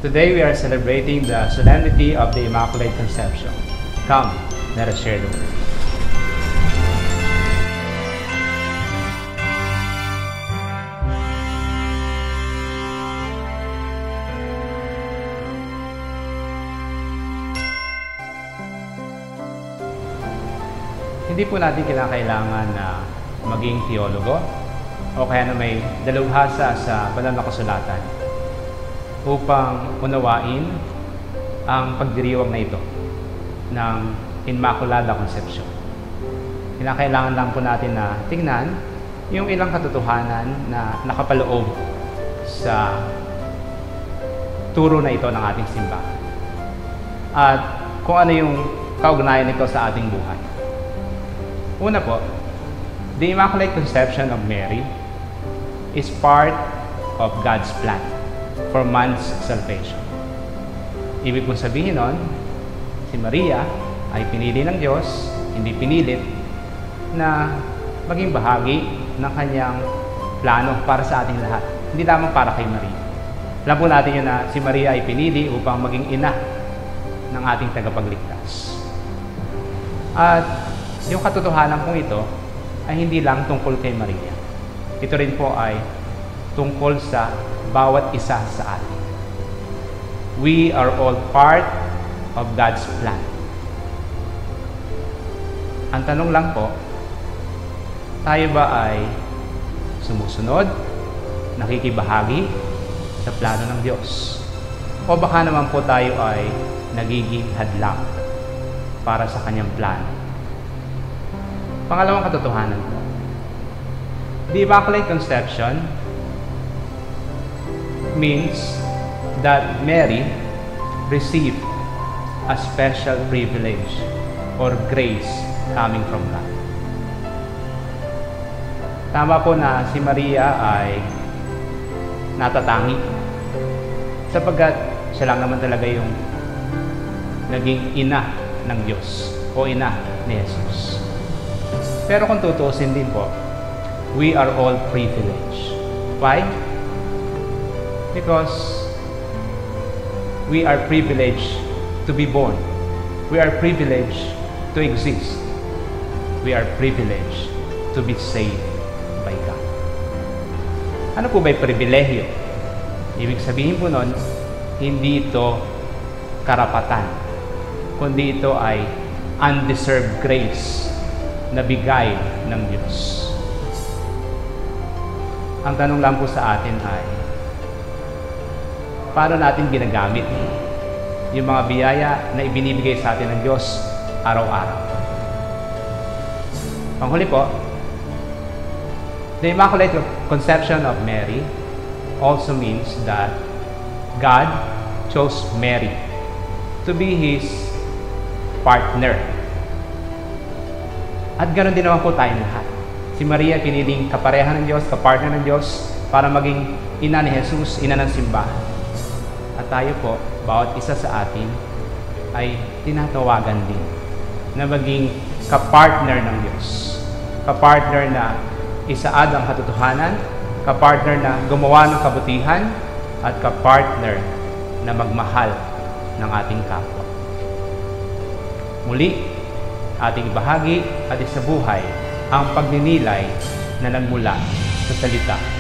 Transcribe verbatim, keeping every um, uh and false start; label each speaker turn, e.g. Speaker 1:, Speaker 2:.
Speaker 1: Today we are celebrating the solemnity of the Immaculate Conception. Come, let us share the word. Hindi po natin kailangan na maging teologo o kaya na may dalubhasa sa banal na kasulatan upang unawain ang pagdiriwang na ito ng Immaculada Conception. Kinakailangan lang po natin na tingnan yung ilang katotohanan na nakapaloob sa turo na ito ng ating simbahan at kung ano yung kaugnayan nito sa ating buhay. Una po, the Immaculate Conception of Mary is part of God's plan for man's salvation. Ibig kong sabihin nun, si Maria ay pinili ng Diyos, hindi pinilit na maging bahagi ng kanyang plano para sa ating lahat. Hindi lamang para kay Maria. Alam po natin yun na si Maria ay pinili upang maging ina ng ating tagapagligtas. At yung katotohanan kong ito ay hindi lang tungkol kay Maria. Ito rin po ay tungkol sa bawat isa sa atin. We are all part of God's plan. Ang tanong lang po, tayo ba ay sumusunod, nakikibahagi sa plano ng Diyos? O baka naman po tayo ay nagiging hadlang para sa kanyang plano? Pangalawang katotohanan po. The Immaculate Conception means that Mary received a special privilege or grace coming from God. Tama po na si Maria ay natatangi sapagkat siya lang naman talaga yung naging ina ng Diyos o ina ni Jesus. Pero kung tutuusin din po, we are all privileged. Why? Because we are privileged to be born. We are privileged to exist. We are privileged to be saved by God. Ano po ba'y pribilehyo? Ibig sabihin po nun, hindi ito karapatan, kundi ito ay undeserved grace na bigay ng Diyos. Ang tanong lang po sa atin ay, paano natin ginagamit yung mga biyaya na ibinibigay sa atin ng Diyos araw-araw? Panghuli po, the Immaculate Conception of Mary also means that God chose Mary to be His partner. At ganoon din naman po tayong lahat. Si Maria piniling kapareha ng Diyos, kapartner ng Diyos para maging ina ni Jesus, ina ng simbahan. At tayo po, bawat isa sa atin ay tinatawagan din na maging kapartner ng Diyos. Kapartner na isaad ang katotohanan, kapartner na gumawa ng kabutihan, at kapartner na magmahal ng ating kapwa. Muli, ating ibahagi at isabuhay ang pagninilay na nagmula sa salita